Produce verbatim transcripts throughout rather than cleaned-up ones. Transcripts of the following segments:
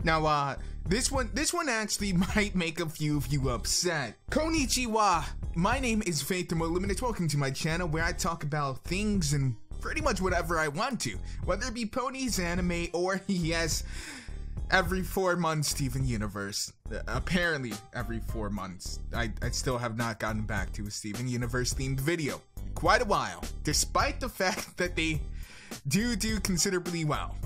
Now, uh, this one, this one actually might make a few of you upset. Konnichiwa! My name is Faith the Limited. Welcome to my channel where I talk about things and pretty much whatever I want to. Whether it be ponies, anime, or, yes, every four months Steven Universe. Uh, apparently, every four months. I, I still have not gotten back to a Steven Universe themed video. Quite a while. Despite the fact that they do do considerably well.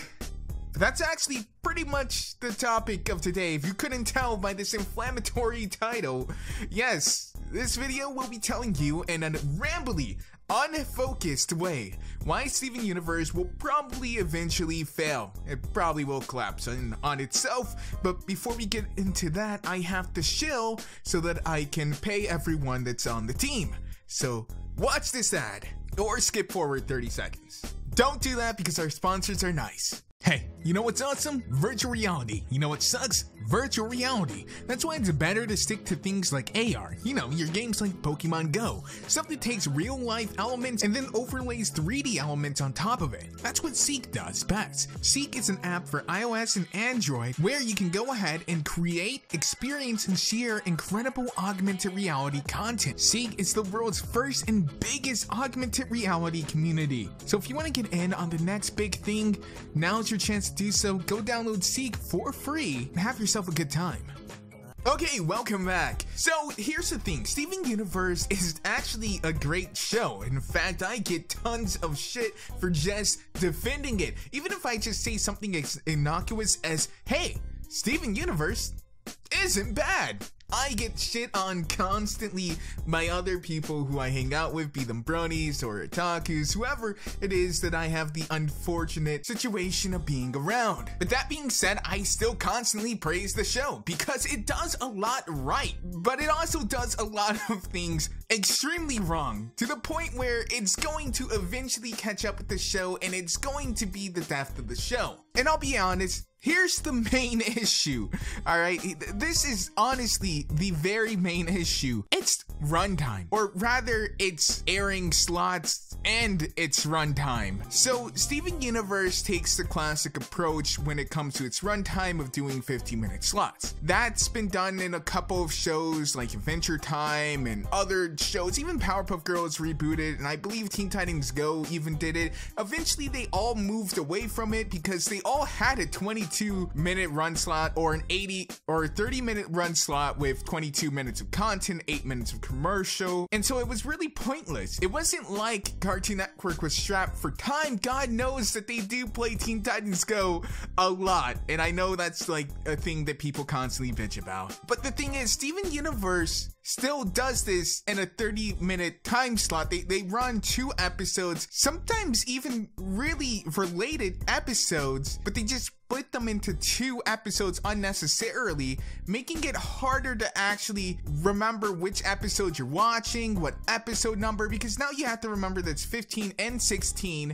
But that's actually pretty much the topic of today. If you couldn't tell by this inflammatory title, yes, this video will be telling you in a rambly, unfocused way why Steven Universe will probably eventually fail. It probably will collapse on, on itself, but before we get into that, I have to shill so that I can pay everyone that's on the team. So watch this ad, or skip forward thirty seconds. Don't do that because our sponsors are nice. Hey, you know what's awesome? Virtual reality. You know what sucks? Virtual reality. That's why it's better to stick to things like A R. You know, your games like Pokemon Go. Stuff that takes real life elements and then overlays three D elements on top of it. That's what Seek does best. Seek is an app for iOS and Android where you can go ahead and create, experience, and share incredible augmented reality content. Seek is the world's first and biggest augmented reality community. So if you want to get in on the next big thing, now's your chance to do so. Go download Seek for free and have yourself a good time. Okay, welcome back. So here's the thing, Steven Universe is actually a great show. In fact, I get tons of shit for just defending it. Even if I just say something as innocuous as, hey, Steven Universe isn't bad. I get shit on constantly by other people who I hang out with, be them bronies or otakus, whoever it is that I have the unfortunate situation of being around. But that being said, I still constantly praise the show because it does a lot right, but it also does a lot of things extremely wrong to the point where it's going to eventually catch up with the show and it's going to be the death of the show. And I'll be honest, here's the main issue, alright? This is honestly the very main issue. It's runtime, or rather it's airing slots and its runtime. So Steven Universe takes the classic approach when it comes to its runtime of doing fifteen minute slots. That's been done in a couple of shows like Adventure Time and other shows. Even Powerpuff Girls rebooted, and I believe Teen Titans Go even did it. Eventually they all moved away from it because they all had a twenty-two minute run slot or an eighty or thirty minute run slot with twenty-two minutes of content, eight minutes of commercial, and so it was really pointless. It wasn't like Cartoon Network was strapped for time. God knows that they do play Teen Titans Go a lot, and I know that's like a thing that people constantly bitch about. But the thing is, Steven Universe still does this in a thirty minute time slot. They, they run two episodes, sometimes even really related episodes, but they just split them into two episodes unnecessarily, making it harder to actually remember which episode you're watching, what episode number, because now you have to remember that's fifteen and sixteen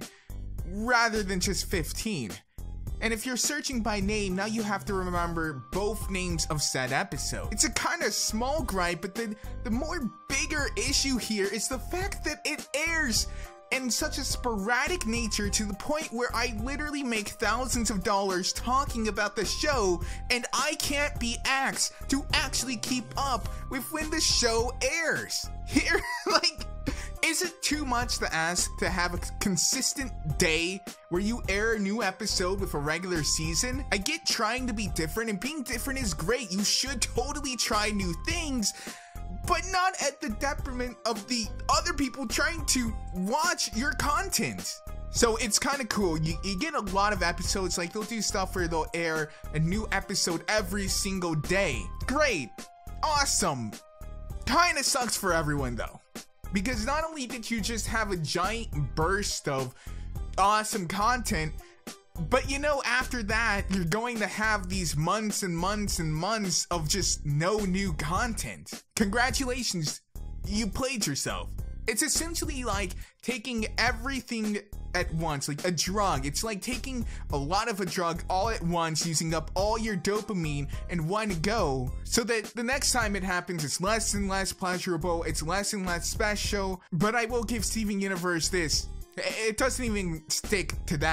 rather than just fifteen. And if you're searching by name, now you have to remember both names of said episode. It's a kind of small gripe, but the, the more bigger issue here is the fact that it airs in such a sporadic nature to the point where I literally make thousands of dollars talking about the show and I can't be asked to actually keep up with when the show airs. Here, like, is it too much to ask to have a consistent day where you air a new episode with a regular season? I get trying to be different, and being different is great. You should totally try new things, but not at the detriment of the other people trying to watch your content. So it's kind of cool. You, you get a lot of episodes, like they'll do stuff where they'll air a new episode every single day. Great. Awesome. Kind of sucks for everyone though. Because not only did you just have a giant burst of awesome content, but you know, after that, you're going to have these months and months and months of just no new content. Congratulations, you played yourself. It's essentially like taking everything at once, like a drug. It's like taking a lot of a drug all at once, using up all your dopamine in one go, so that the next time it happens, it's less and less pleasurable, it's less and less special. But I will give Steven Universe this. It doesn't even stick to that.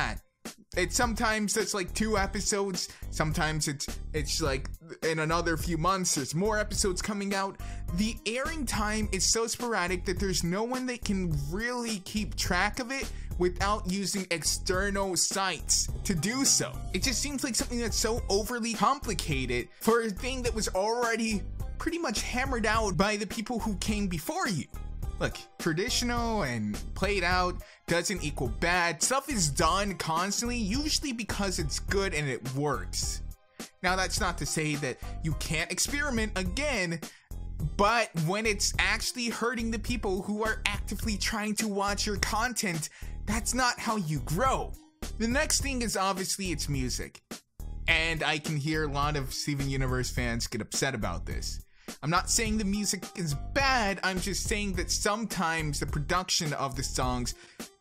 It's sometimes it's like two episodes, sometimes it's it's like in another few months there's more episodes coming out. The airing time is so sporadic that there's no one that can really keep track of it without using external sites to do so. It just seems like something that's so overly complicated for a thing that was already pretty much hammered out by the people who came before you. Look, traditional and played out doesn't equal bad. Stuff is done constantly, usually because it's good and it works. Now, that's not to say that you can't experiment again, but when it's actually hurting the people who are actively trying to watch your content, that's not how you grow. The next thing is obviously it's music. And I can hear a lot of Steven Universe fans get upset about this. I'm not saying the music is bad, I'm just saying that sometimes the production of the songs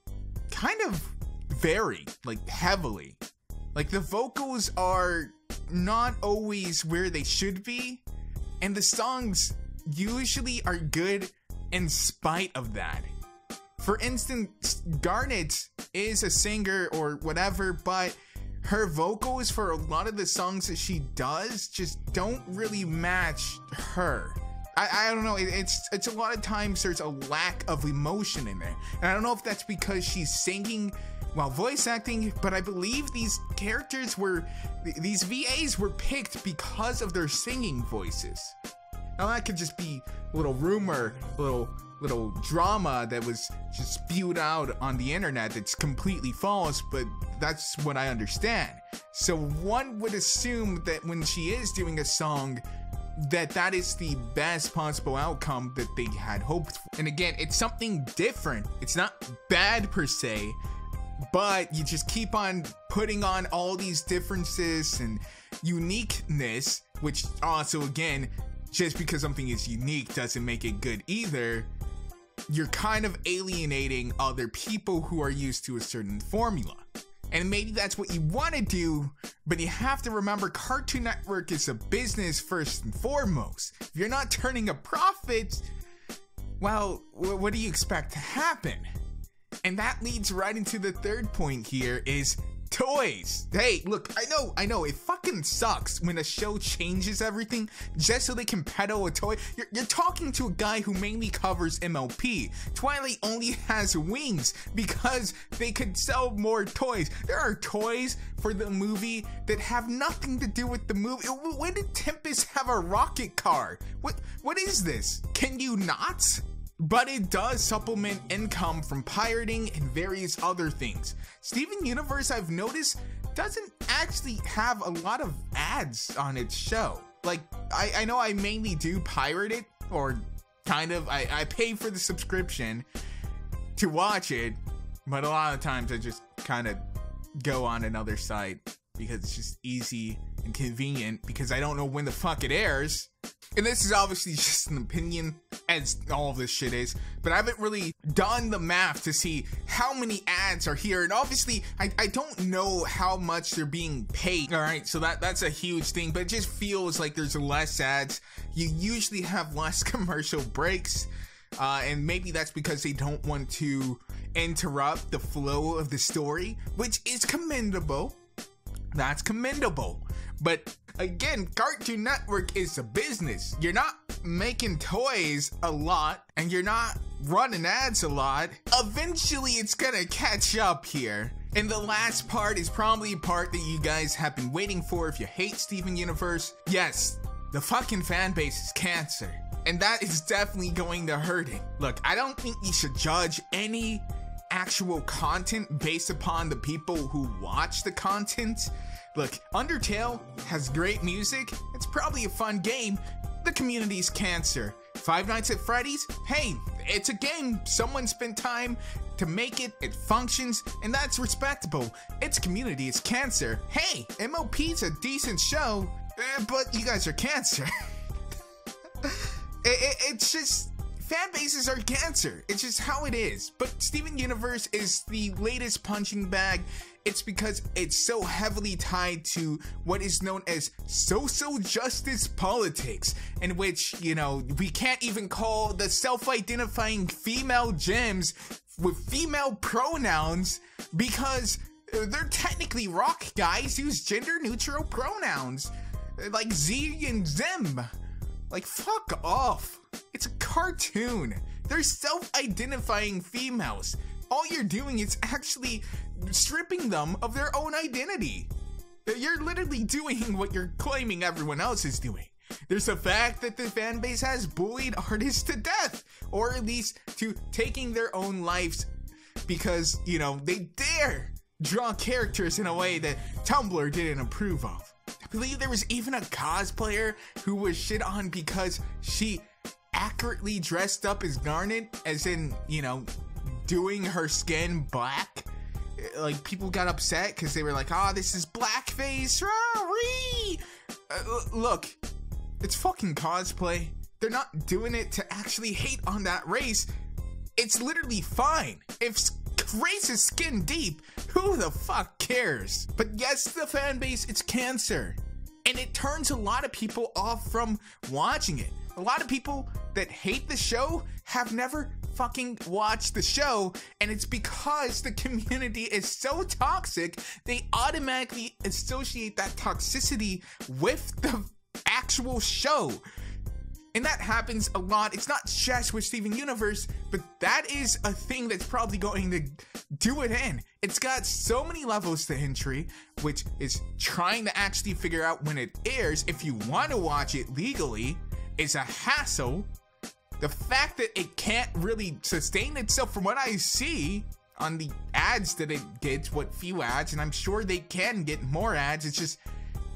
kind of vary, like heavily. Like the vocals are not always where they should be, and the songs usually are good in spite of that. For instance, Garnet is a singer or whatever, but her vocals for a lot of the songs that she does just don't really match her. I, I don't know, it, it's it's a lot of times there's a lack of emotion in there. And I don't know if that's because she's singing while voice acting, but I believe these characters were, these V As were picked because of their singing voices. Now that could just be a little rumor, a little little drama that was just spewed out on the internet that's completely false, but that's what I understand. So one would assume that when she is doing a song, that that is the best possible outcome that they had hoped for. And again, it's something different. It's not bad per se, but you just keep on putting on all these differences and uniqueness, which also, again, just because something is unique doesn't make it good either. You're kind of alienating other people who are used to a certain formula. And maybe that's what you want to do, but you have to remember Cartoon Network is a business first and foremost. If you're not turning a profit, well, what do you expect to happen? And that leads right into the third point here is toys. Hey, look, I know, I know, it fucking sucks when a show changes everything just so they can peddle a toy. You're, you're talking to a guy who mainly covers M L P. Twilight only has wings because they could sell more toys. There are toys for the movie that have nothing to do with the movie. When did Tempest have a rocket car? What, what is this? Can you not? But it does supplement income from pirating and various other things. Steven Universe, I've noticed, doesn't actually have a lot of ads on its show. Like, I, I know I mainly do pirate it, or kind of, I, I pay for the subscription to watch it, but a lot of times I just kind of go on another site because it's just easy and convenient because I don't know when the fuck it airs. And this is obviously just an opinion, as all of this shit is, but I haven't really done the math to see how many ads are here. And obviously, I, I don't know how much they're being paid. All right, so that, that's a huge thing, but it just feels like there's less ads. You usually have less commercial breaks, uh, and maybe that's because they don't want to interrupt the flow of the story, which is commendable. That's commendable. But again, Cartoon Network is a business. You're not making toys a lot, and you're not running ads a lot. Eventually, it's gonna catch up here. And the last part is probably a part that you guys have been waiting for if you hate Steven Universe. Yes, the fucking fan base is cancer. And that is definitely going to hurt it. Look, I don't think you should judge any actual content based upon the people who watch the content. Look, Undertale has great music. It's probably a fun game. The community's cancer. Five Nights at Freddy's? Hey, it's a game. Someone spent time to make it. It functions, and that's respectable. Its community is cancer. Hey, M O P's a decent show, uh, but you guys are cancer. it, it, it's just... Fan bases are cancer. It's just how it is. But Steven Universe is the latest punching bag. It's because it's so heavily tied to what is known as social justice politics, in which, you know, we can't even call the self-identifying female gems with female pronouns because They're technically rock guys use gender neutral pronouns like Z and them. Like, fuck off. It's a cartoon. They're self-identifying females. All you're doing is actually stripping them of their own identity. You're literally doing what you're claiming everyone else is doing. There's the fact that the fan base has bullied artists to death, or at least to taking their own lives because, you know, they dare draw characters in a way that Tumblr didn't approve of. I believe there was even a cosplayer who was shit on because she accurately dressed up as Garnet, as in, you know, doing her skin black. Like, people got upset because they were like, oh, this is blackface. Uh, look, it's fucking cosplay. They're not doing it to actually hate on that race. It's literally fine. If race is skin deep, who the fuck cares? But yes, the fan base, it's cancer. And it turns a lot of people off from watching it. A lot of people that hate the show have never fucking watched the show, and it's because the community is so toxic, they automatically associate that toxicity with the actual show. And that happens a lot. It's not just with Steven Universe, but that is a thing that's probably going to do it in. It's got so many levels to entry, which is trying to actually figure out when it airs. If you want to watch it legally, it's a hassle. The fact that it can't really sustain itself from what I see on the ads that it gets, what few ads, and I'm sure they can get more ads. It's just,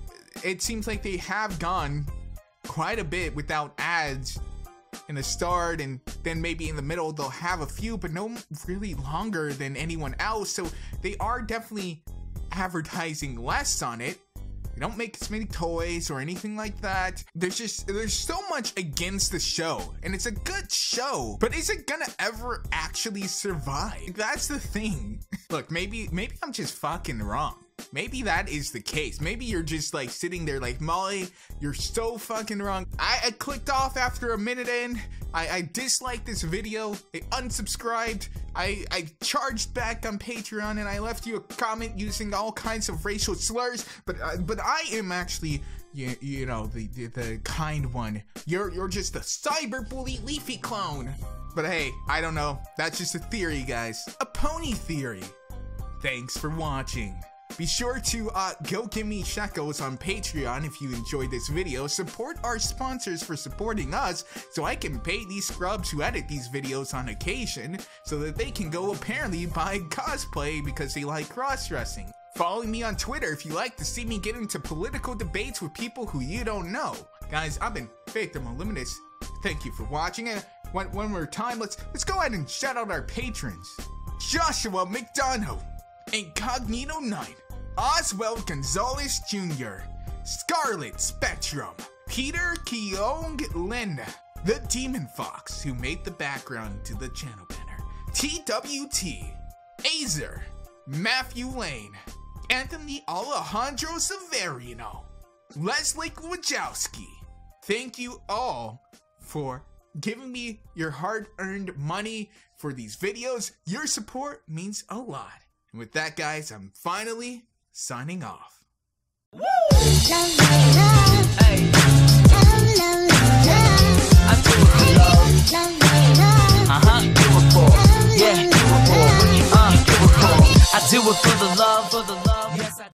it seems like they have gone quite a bit without ads in the start, and then maybe in the middle they'll have a few, but no really longer than anyone else. So they are definitely advertising less on it. They don't make as many toys or anything like that. There's just, there's so much against the show, and it's a good show, but is it gonna ever actually survive? That's the thing. Look, maybe, maybe I'm just fucking wrong. Maybe that is the case. Maybe you're just like sitting there like, Molly, you're so fucking wrong. I, I clicked off after a minute in. I, I disliked this video. I unsubscribed. I, I charged back on Patreon, and I left you a comment using all kinds of racial slurs. But uh, but I am actually, you, you know, the, the the kind one. You're you're just a cyberbully leafy clone. But hey, I don't know. That's just a theory, guys. A pony theory. Thanks for watching. Be sure to uh, go give me shekels on Patreon if you enjoyed this video. Support our sponsors for supporting us so I can pay these scrubs who edit these videos on occasion so that they can go apparently buy cosplay because they like cross-dressing. Follow me on Twitter if you like to see me get into political debates with people who you don't know. Guys, I've been Phantom Illuminous. Thank you for watching, and one, one more time, let's, let's go ahead and shout out our patrons. Joshua McDonough, Incognito nine, Oswald Gonzalez Junior, Scarlet Spectrum, Peter Keong Lin, The Demon Fox, who made the background to the channel banner, T W T, Azer, Matthew Lane, Anthony Alejandro Severino, Leslie Wojcicki. Thank you all for giving me your hard-earned money for these videos. Your support means a lot. And with that, guys, I'm finally signing off. Woo! Love, love, hey. Love, love, love. I do it for love. Love, love, love. Uh-huh. Do it for. Love, yeah, love, do it for. Uh, do it for. I do it for the love, for the love.